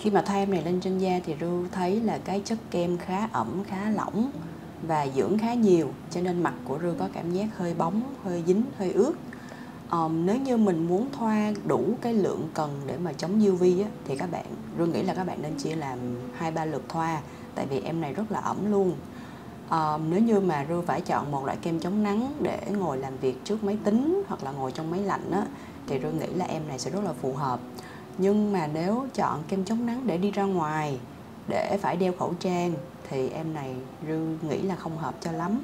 Khi mà thoa em này lên trên da thì Ru thấy là cái chất kem khá ẩm, khá lỏng và dưỡng khá nhiều, cho nên mặt của Ru có cảm giác hơi bóng, hơi dính, hơi ướt. Nếu như mình muốn thoa đủ cái lượng cần để mà chống UV á, thì Ru nghĩ là các bạn nên chia làm 2-3 lượt thoa, tại vì em này rất là ẩm luôn. Nếu như mà Ru phải chọn một loại kem chống nắng để ngồi làm việc trước máy tính hoặc là ngồi trong máy lạnh á, thì Ru nghĩ là em này sẽ rất là phù hợp. Nhưng mà nếu chọn kem chống nắng để đi ra ngoài, để phải đeo khẩu trang, thì em này Ru nghĩ là không hợp cho lắm.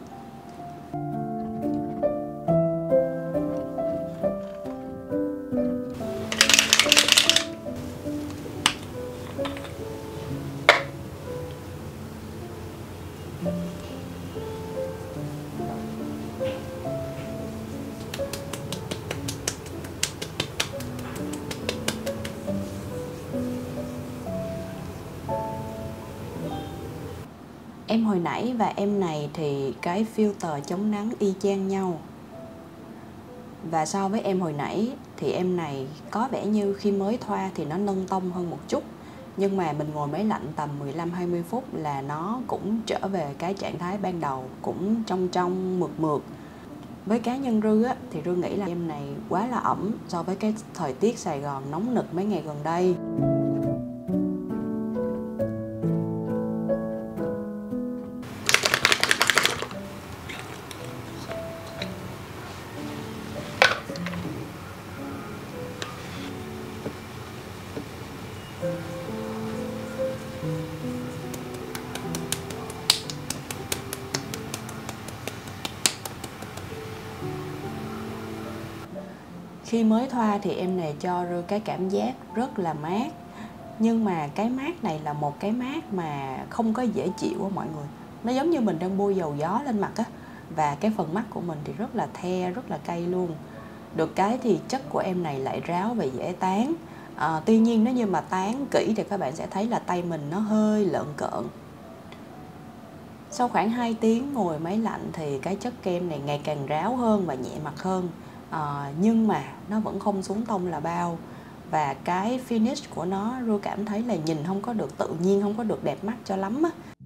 Em hồi nãy và em này thì cái filter chống nắng y chang nhau. Và so với em hồi nãy thì em này có vẻ như khi mới thoa thì nó nâng tông hơn một chút. Nhưng mà mình ngồi máy lạnh tầm 15-20 phút là nó cũng trở về cái trạng thái ban đầu, cũng trong mượt mượt. Với cá nhân Ru á, thì Ru nghĩ là em này quá là ẩm so với cái thời tiết Sài Gòn nóng nực mấy ngày gần đây. Khi mới thoa thì em này cho Ru cái cảm giác rất là mát. Nhưng mà cái mát này là một cái mát mà không có dễ chịu á mọi người. Nó giống như mình đang bôi dầu gió lên mặt á. Và cái phần mắt của mình thì rất là the, rất là cay luôn. Được cái thì chất của em này lại ráo và dễ tán. Tuy nhiên nếu như mà tán kỹ thì các bạn sẽ thấy là tay mình nó hơi lợn cợn. Sau khoảng 2 tiếng ngồi máy lạnh thì cái chất kem này ngày càng ráo hơn và nhẹ mặt hơn. Nhưng mà nó vẫn không xuống tông là bao. Và cái finish của nó Ru cảm thấy là nhìn không có được tự nhiên, không có được đẹp mắt cho lắm á.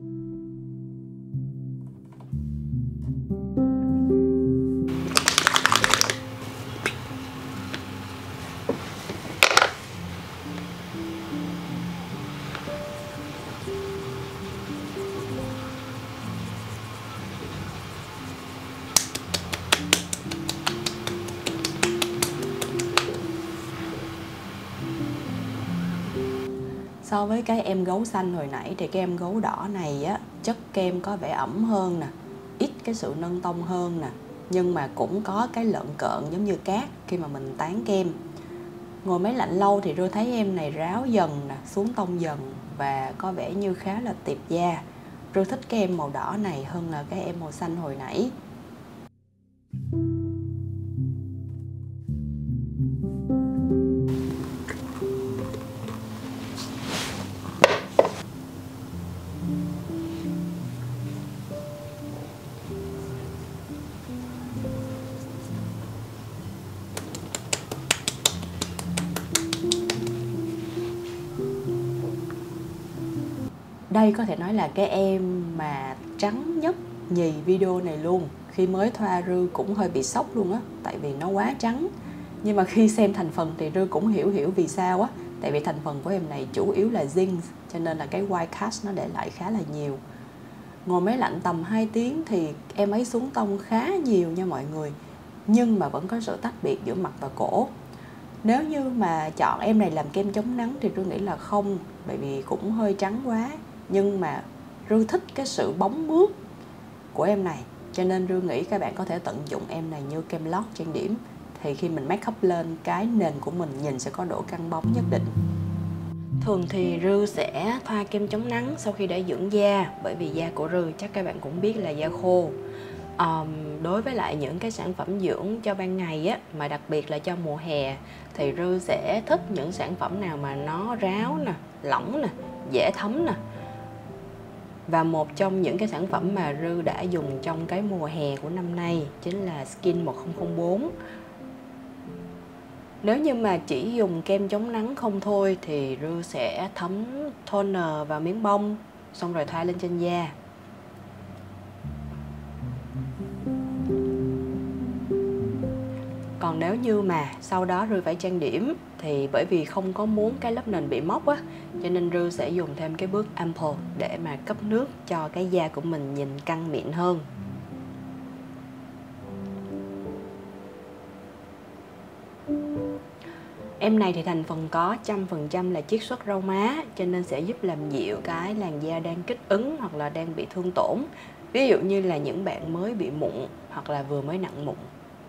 So với cái em gấu xanh hồi nãy thì cái em gấu đỏ này á, chất kem có vẻ ẩm hơn nè, ít cái sự nâng tông hơn nè, nhưng mà cũng có cái lợn cợn giống như cát khi mà mình tán kem. Ngồi máy lạnh lâu thì Ru thấy em này ráo dần nè, xuống tông dần và có vẻ như khá là tiệp da. Ru thích cái em màu đỏ này hơn là cái em màu xanh hồi nãy. Đây có thể nói là cái em mà trắng nhất nhì video này luôn. Khi mới thoa Ru cũng hơi bị sốc luôn á, tại vì nó quá trắng. Nhưng mà khi xem thành phần thì Ru cũng hiểu vì sao á. Tại vì thành phần của em này chủ yếu là zinc, cho nên là cái white cast nó để lại khá là nhiều. Ngồi máy lạnh tầm 2 tiếng thì em ấy xuống tông khá nhiều nha mọi người. Nhưng mà vẫn có sự tách biệt giữa mặt và cổ. Nếu như mà chọn em này làm kem chống nắng thì Ru nghĩ là không, bởi vì cũng hơi trắng quá. Nhưng mà Ru thích cái sự bóng mướt của em này, cho nên Ru nghĩ các bạn có thể tận dụng em này như kem lót trang điểm. Thì khi mình make up lên, cái nền của mình nhìn sẽ có độ căng bóng nhất định. Thường thì Ru sẽ thoa kem chống nắng sau khi để dưỡng da, bởi vì da của Ru chắc các bạn cũng biết là da khô. Đối với lại những cái sản phẩm dưỡng cho ban ngày á, mà đặc biệt là cho mùa hè, thì Ru sẽ thích những sản phẩm nào mà nó ráo nè, lỏng nè, dễ thấm nè. Và một trong những cái sản phẩm mà Ru đã dùng trong cái mùa hè của năm nay chính là Skin 1004. Nếu như mà chỉ dùng kem chống nắng không thôi thì Rư sẽ thấm toner vào miếng bông, xong rồi thoa lên trên da. Còn nếu như mà sau đó Rư phải trang điểm thì bởi vì không có muốn cái lớp nền bị mốc á, cho nên Rư sẽ dùng thêm cái bước ample để mà cấp nước cho cái da của mình nhìn căng mịn hơn. Em này thì thành phần có 100% là chiết xuất rau má, cho nên sẽ giúp làm dịu cái làn da đang kích ứng hoặc là đang bị thương tổn. Ví dụ như là những bạn mới bị mụn hoặc là vừa mới nặng mụn.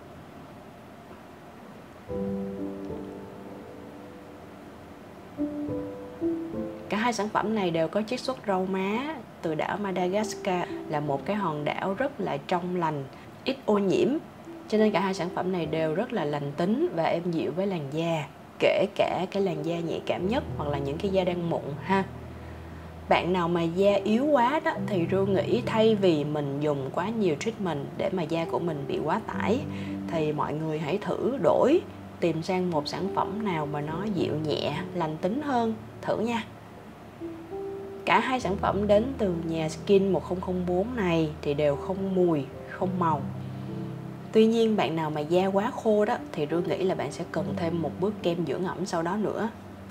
Cả hai sản phẩm này đều có chiết xuất rau má từ đảo Madagascar, là một cái hòn đảo rất là trong lành, ít ô nhiễm. Cho nên cả hai sản phẩm này đều rất là lành tính và êm dịu với làn da, kể cả cái làn da nhạy cảm nhất hoặc là những cái da đang mụn ha. Bạn nào mà da yếu quá đó thì Rư nghĩ thay vì mình dùng quá nhiều treatment để mà da của mình bị quá tải, thì mọi người hãy thử tìm sang một sản phẩm nào mà nó dịu nhẹ, lành tính hơn, thử nha. Cả hai sản phẩm đến từ nhà Skin 1004 này thì đều không mùi, không màu. Tuy nhiên bạn nào mà da quá khô đó thì Rư nghĩ là bạn sẽ cần thêm một bước kem dưỡng ẩm sau đó nữa.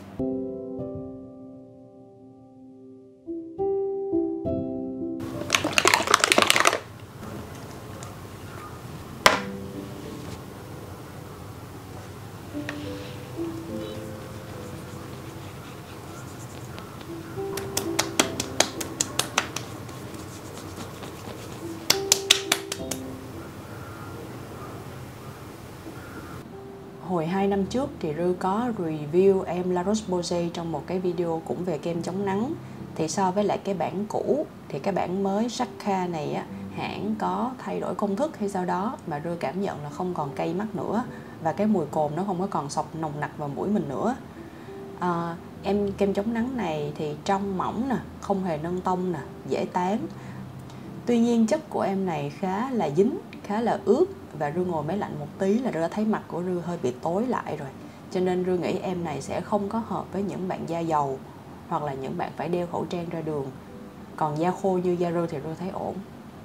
Hồi 2 năm trước thì Rư có review em La Roche-Posay trong một cái video cũng về kem chống nắng. Thì so với lại cái bản cũ thì cái bản mới Shaka này á, hãng có thay đổi công thức hay sao đó mà Rư cảm nhận là không còn cay mắt nữa, và cái mùi cồn nó không có còn sộc nồng nặc vào mũi mình nữa. Em kem chống nắng này thì trong mỏng nè, không hề nâng tông nè, dễ tán. Tuy nhiên chất của em này khá là dính, khá là ướt, và Rư ngồi máy lạnh một tí là Rư đã thấy mặt của Rư hơi bị tối lại rồi. Cho nên Rư nghĩ em này sẽ không có hợp với những bạn da dầu hoặc là những bạn phải đeo khẩu trang ra đường. Còn da khô như da Rư thì Rư thấy ổn.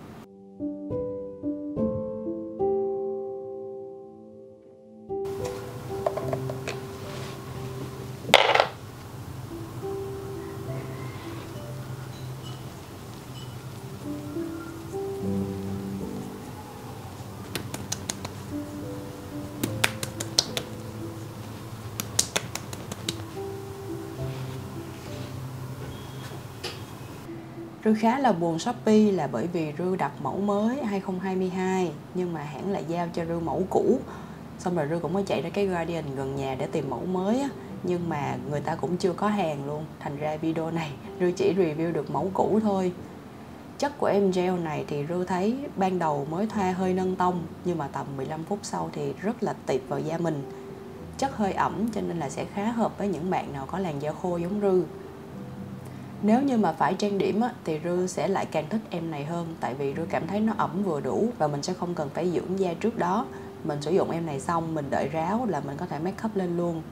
Rư khá là buồn Shopee là bởi vì Rư đặt mẫu mới 2022 nhưng mà hãng lại giao cho Rư mẫu cũ. Xong rồi Rư cũng có chạy ra cái Guardian gần nhà để tìm mẫu mới á, nhưng mà người ta cũng chưa có hàng luôn. Thành ra video này Rư chỉ review được mẫu cũ thôi. Chất của em gel này thì Rư thấy ban đầu mới thoa hơi nâng tông, nhưng mà tầm 15 phút sau thì rất là tiệp vào da mình. Chất hơi ẩm cho nên là sẽ khá hợp với những bạn nào có làn da khô giống Rư. Nếu như mà phải trang điểm á, thì Rư sẽ lại càng thích em này hơn, tại vì Rư cảm thấy nó ẩm vừa đủ và mình sẽ không cần phải dưỡng da trước đó. Mình sử dụng em này xong mình đợi ráo là mình có thể make up lên luôn.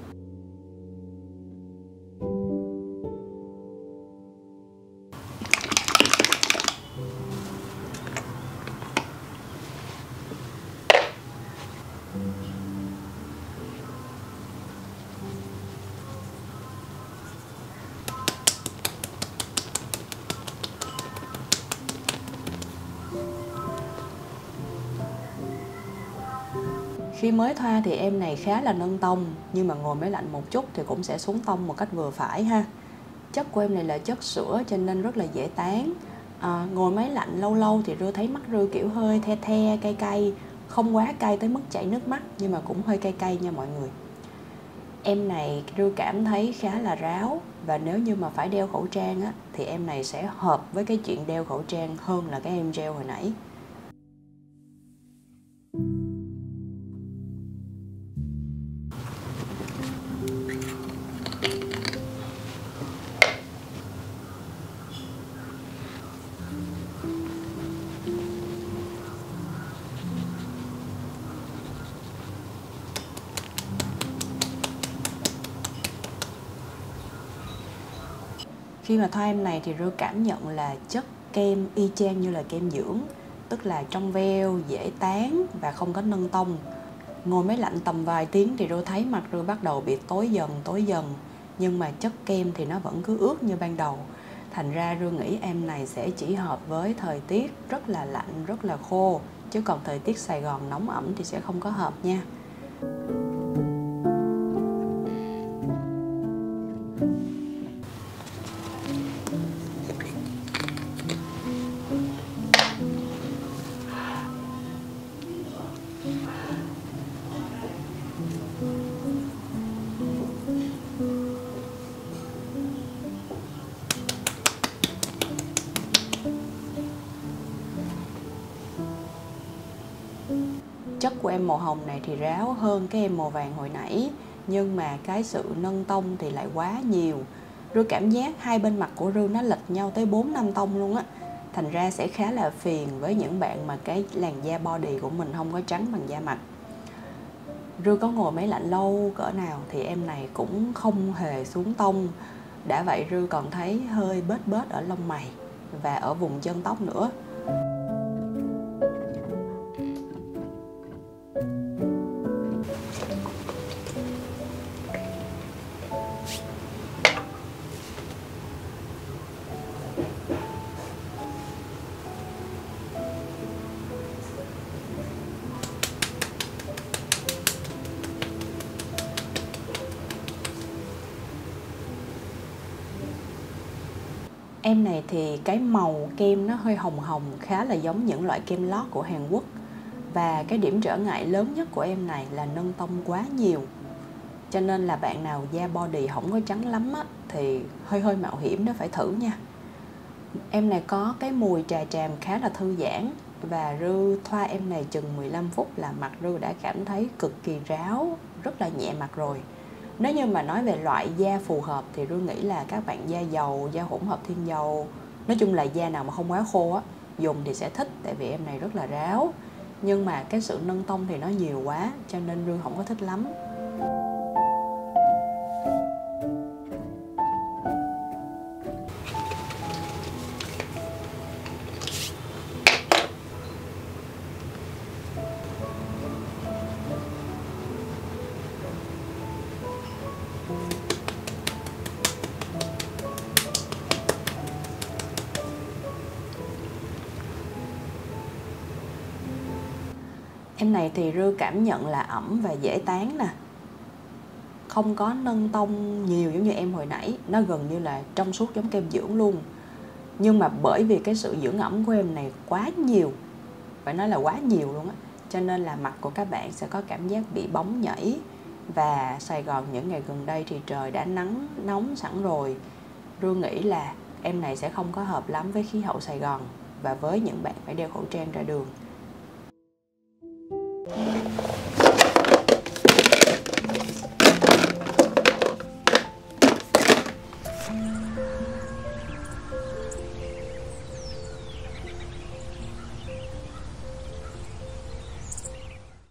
Khi mới thoa thì em này khá là nâng tông, nhưng mà ngồi máy lạnh một chút thì cũng sẽ xuống tông một cách vừa phải ha. Chất của em này là chất sữa cho nên rất là dễ tán. Ngồi máy lạnh lâu lâu thì Rư thấy mắt Rư kiểu hơi the the, cay cay. Không quá cay tới mức chảy nước mắt, nhưng mà cũng hơi cay cay nha mọi người. Em này Rư cảm thấy khá là ráo, và nếu như mà phải đeo khẩu trang á, thì em này sẽ hợp với cái chuyện đeo khẩu trang hơn là cái em gel hồi nãy. Khi mà thoa em này thì Rư cảm nhận là chất kem y chang như là kem dưỡng, tức là trong veo, dễ tán và không có nâng tông. Ngồi máy lạnh tầm vài tiếng thì Rư thấy mặt Rư bắt đầu bị tối dần, nhưng mà chất kem thì nó vẫn cứ ướt như ban đầu. Thành ra Rư nghĩ em này sẽ chỉ hợp với thời tiết rất là lạnh, rất là khô, chứ còn thời tiết Sài Gòn nóng ẩm thì sẽ không có hợp nha. Chất của em màu hồng này thì ráo hơn cái em màu vàng hồi nãy, nhưng mà cái sự nâng tông thì lại quá nhiều. Rư cảm giác hai bên mặt của Rư nó lệch nhau tới 4-5 tông luôn á. Thành ra sẽ khá là phiền với những bạn mà cái làn da body của mình không có trắng bằng da mặt. Rư có ngồi máy lạnh lâu cỡ nào thì em này cũng không hề xuống tông. Đã vậy Rư còn thấy hơi bết ở lông mày và ở vùng chân tóc nữa. Em này thì cái màu kem nó hơi hồng hồng, khá là giống những loại kem lót của Hàn Quốc. Và cái điểm trở ngại lớn nhất của em này là nâng tông quá nhiều. Cho nên là bạn nào da body không có trắng lắm á, thì hơi mạo hiểm đó, phải thử nha. Em này có cái mùi trà tràm khá là thư giãn. Và Rư thoa em này chừng 15 phút là mặt Rư đã cảm thấy cực kỳ ráo, rất là nhẹ mặt rồi. Nếu như mà nói về loại da phù hợp thì Rư nghĩ là các bạn da dầu, da hỗn hợp thiên dầu, nói chung là da nào mà không quá khô á, dùng thì sẽ thích, tại vì em này rất là ráo. Nhưng mà cái sự nâng tông thì nó nhiều quá, cho nên Rư không có thích lắm. Em này thì Rư cảm nhận là ẩm và dễ tán nè. Không có nâng tông nhiều giống như em hồi nãy. Nó gần như là trong suốt giống kem dưỡng luôn. Nhưng mà bởi vì cái sự dưỡng ẩm của em này quá nhiều, phải nói là quá nhiều luôn á, cho nên là mặt của các bạn sẽ có cảm giác bị bóng nhảy. Và Sài Gòn những ngày gần đây thì trời đã nắng nóng sẵn rồi. Rư nghĩ là em này sẽ không có hợp lắm với khí hậu Sài Gòn và với những bạn phải đeo khẩu trang ra đường.